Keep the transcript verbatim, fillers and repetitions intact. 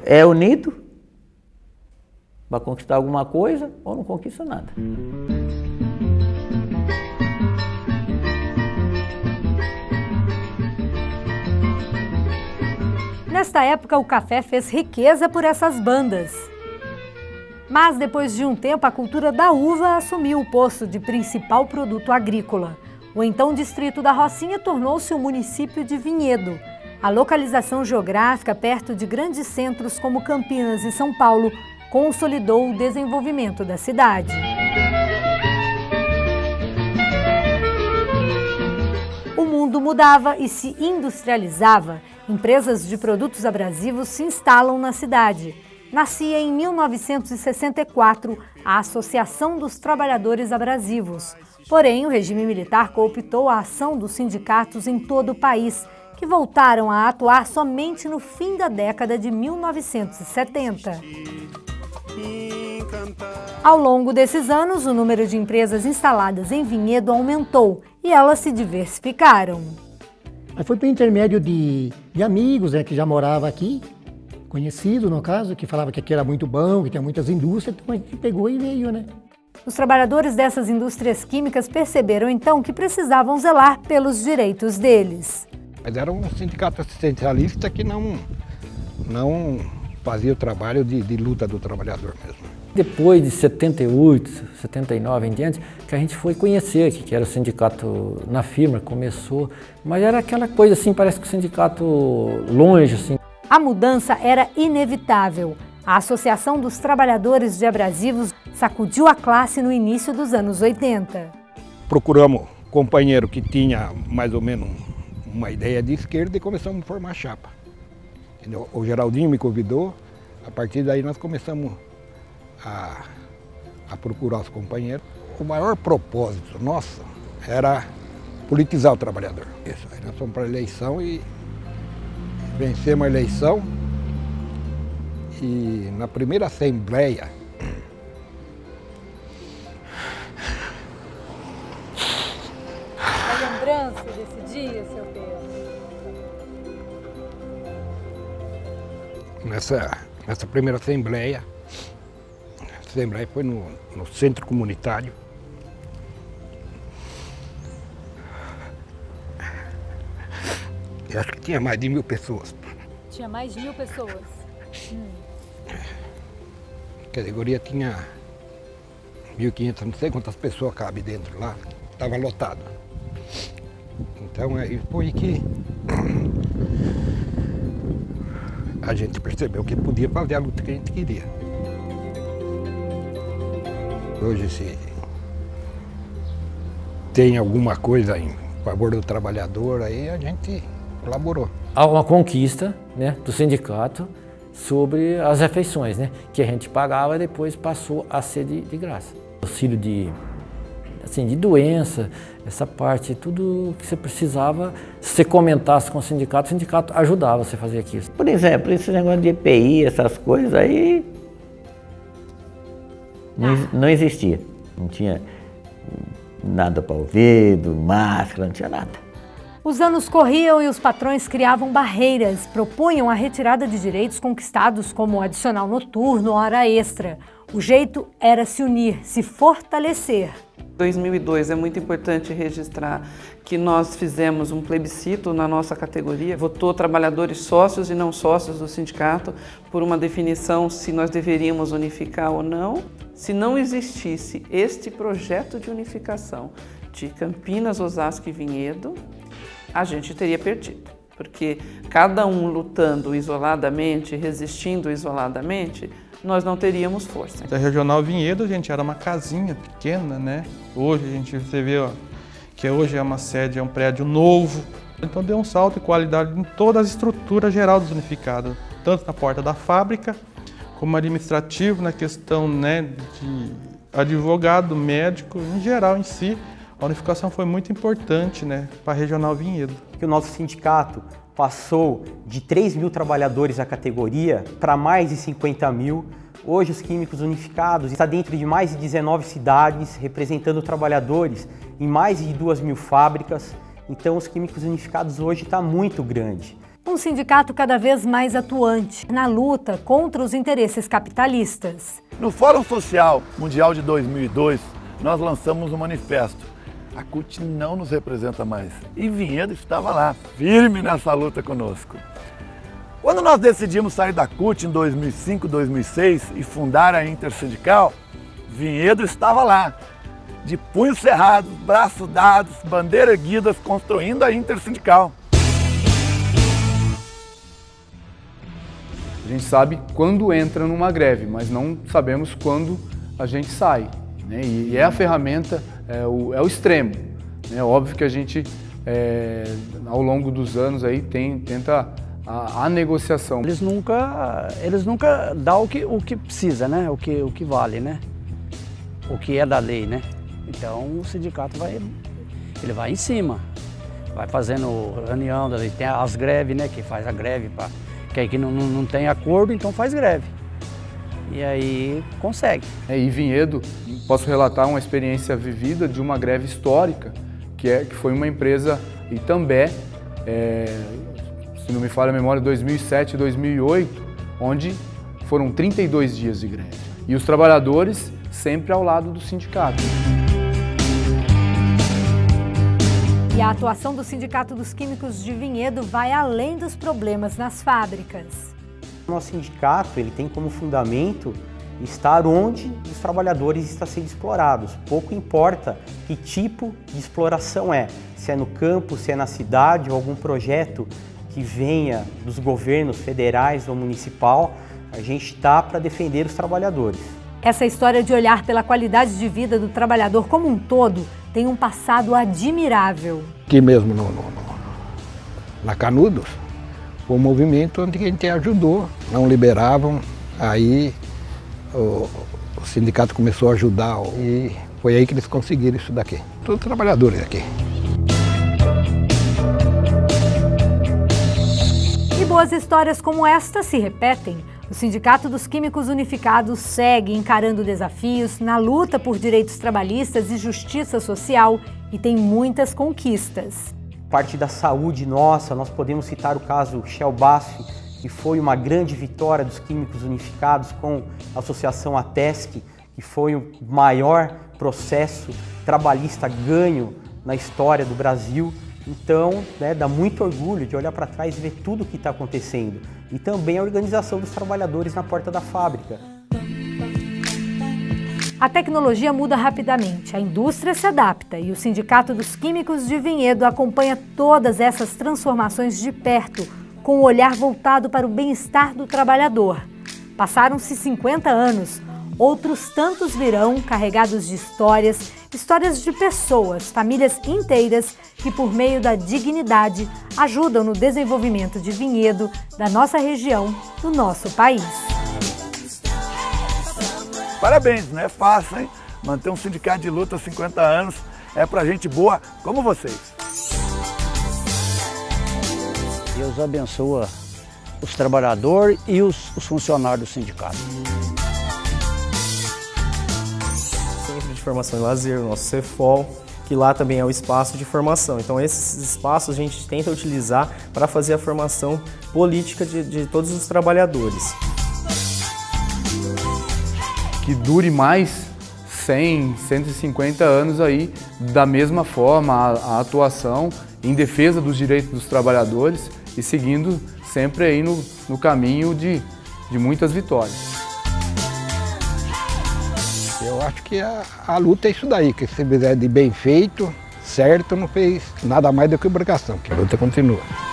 é unido para conquistar alguma coisa ou não conquista nada. Nesta época, o café fez riqueza por essas bandas. Mas depois de um tempo, a cultura da uva assumiu o posto de principal produto agrícola. O então distrito da Rocinha tornou-se o município de Vinhedo. A localização geográfica perto de grandes centros como Campinas e São Paulo consolidou o desenvolvimento da cidade. O mundo mudava e se industrializava. Empresas de produtos abrasivos se instalam na cidade. Nascia em mil novecentos e sessenta e quatro a Associação dos Trabalhadores Abrasivos. Porém, o regime militar cooptou a ação dos sindicatos em todo o país, que voltaram a atuar somente no fim da década de mil novecentos e setenta. Ao longo desses anos, o número de empresas instaladas em Vinhedo aumentou e elas se diversificaram. Aí foi por intermédio de, de amigos, né, que já moravam aqui, conhecido no caso, que falava que aqui era muito bom, que tinha muitas indústrias, então a gente pegou e veio, né? Os trabalhadores dessas indústrias químicas perceberam então que precisavam zelar pelos direitos deles. Mas era um sindicato assistencialista que não, não fazia o trabalho de, de luta do trabalhador mesmo. Depois de setenta e oito, setenta e nove em diante, que a gente foi conhecer que era o sindicato na firma, começou, mas era aquela coisa assim, parece que o sindicato longe assim. A mudança era inevitável. A Associação dos Trabalhadores de Abrasivos sacudiu a classe no início dos anos oitenta. Procuramos um companheiro que tinha mais ou menos uma ideia de esquerda e começamos a formar chapa. Entendeu? O Geraldinho me convidou, a partir daí nós começamos a, a procurar os companheiros. O maior propósito nosso era politizar o trabalhador. Isso, aí nós fomos para a eleição e vencemos a eleição. E na primeira assembleia, a lembrança desse dia, seu Pedro? Nessa, nessa primeira assembleia, a assembleia foi no, no centro comunitário. Eu acho que tinha mais de mil pessoas. Tinha mais de mil pessoas? Hum. A categoria tinha mil e quinhentas, não sei quantas pessoas cabem dentro lá, estava lotado. Então aí foi que a gente percebeu que podia fazer a luta que a gente queria. Hoje, se tem alguma coisa em favor do trabalhador, aí a gente colaborou. Há uma conquista, né, do sindicato sobre as refeições, né, que a gente pagava e depois passou a ser de, de graça. Auxílio de, assim, de doença, essa parte, tudo que você precisava, se você comentasse com o sindicato, o sindicato ajudava você a fazer aquilo. Por exemplo, esse negócio de E P I, essas coisas aí, não, não existia. Não tinha nada para ouvido, máscara, não tinha nada. Os anos corriam e os patrões criavam barreiras, propunham a retirada de direitos conquistados como adicional noturno, hora extra. O jeito era se unir, se fortalecer. Em dois mil e dois é muito importante registrar que nós fizemos um plebiscito na nossa categoria, votou trabalhadores sócios e não sócios do sindicato por uma definição se nós deveríamos unificar ou não. Se não existisse este projeto de unificação de Campinas, Osasco e Vinhedo, a gente teria perdido, porque cada um lutando isoladamente, resistindo isoladamente, nós não teríamos força. A Regional Vinhedo, gente, era uma casinha pequena, né? Hoje a gente você vê ó, que hoje é uma sede, é um prédio novo. Então deu um salto de qualidade em toda a estrutura geral dos unificados, tanto na porta da fábrica, como administrativo, na questão, né, de advogado, médico, em geral em si. A unificação foi muito importante, né, para a Regional Vinhedo. O nosso sindicato passou de três mil trabalhadores a categoria para mais de cinquenta mil. Hoje os Químicos Unificados está dentro de mais de dezenove cidades, representando trabalhadores em mais de duas mil fábricas. Então os Químicos Unificados hoje está muito grande. Um sindicato cada vez mais atuante na luta contra os interesses capitalistas. No Fórum Social Mundial de dois mil e dois, nós lançamos um manifesto. A C U T não nos representa mais. E Vinhedo estava lá, firme nessa luta conosco. Quando nós decidimos sair da C U T em dois mil e cinco, dois mil e seis e fundar a Intersindical, Vinhedo estava lá, de punhos cerrados, braços dados, bandeiras erguidas, construindo a Intersindical. A gente sabe quando entra numa greve, mas não sabemos quando a gente sai, né? E é a ferramenta, é o, é o extremo. É óbvio que a gente, é, ao longo dos anos, aí, tem, tenta a, a negociação. Eles nunca, eles nunca dão o que, o que precisa, né? O que, o que vale, né? O que é da lei, né? Então o sindicato vai, ele vai em cima, vai fazendo reunião, tem as greves, né? Que faz a greve para que aí que não, não tem acordo, então faz greve. E aí consegue. É, e Vinhedo, posso relatar uma experiência vivida de uma greve histórica, que, é, que foi uma empresa Itambé, é, se não me falha a memória, dois mil e sete, dois mil e oito, onde foram trinta e dois dias de greve. E os trabalhadores sempre ao lado do sindicato. E a atuação do Sindicato dos Químicos de Vinhedo vai além dos problemas nas fábricas. Nosso sindicato ele tem como fundamento estar onde os trabalhadores estão sendo explorados. Pouco importa que tipo de exploração é, se é no campo, se é na cidade ou algum projeto que venha dos governos federais ou municipal, a gente está para defender os trabalhadores. Essa história de olhar pela qualidade de vida do trabalhador como um todo tem um passado admirável. Aqui mesmo no, no, no, na Canudos, foi um movimento onde a gente ajudou, não liberavam, aí o, o sindicato começou a ajudar e foi aí que eles conseguiram isso daqui. Todos trabalhadores aqui. E boas histórias como esta se repetem. O Sindicato dos Químicos Unificados segue encarando desafios na luta por direitos trabalhistas e justiça social e tem muitas conquistas. Parte da saúde nossa, nós podemos citar o caso Shell Basf, que foi uma grande vitória dos Químicos Unificados com a associação ATESC, que foi o maior processo trabalhista ganho na história do Brasil. Então, né, dá muito orgulho de olhar para trás e ver tudo o que está acontecendo. E também a organização dos trabalhadores na porta da fábrica. A tecnologia muda rapidamente, a indústria se adapta e o Sindicato dos Químicos de Vinhedo acompanha todas essas transformações de perto, com o olhar voltado para o bem-estar do trabalhador. Passaram-se cinquenta anos, outros tantos virão carregados de histórias, histórias de pessoas, famílias inteiras que, por meio da dignidade, ajudam no desenvolvimento de Vinhedo, da nossa região, do nosso país. Parabéns, não é fácil, hein? Manter um sindicato de luta há cinquenta anos é pra gente boa como vocês. Deus abençoa os trabalhadores e os, os funcionários do sindicato. Centro de Formação e Lazer, o nosso Cefol, que lá também é o espaço de formação. Então esses espaços a gente tenta utilizar para fazer a formação política de, de todos os trabalhadores. Que dure mais cem, cento e cinquenta anos aí, da mesma forma a, a atuação em defesa dos direitos dos trabalhadores e seguindo sempre aí no, no caminho de, de muitas vitórias. Eu acho que a, a luta é isso daí, que se fizer de bem feito, certo, não fez nada mais do que obrigação, que a luta continua.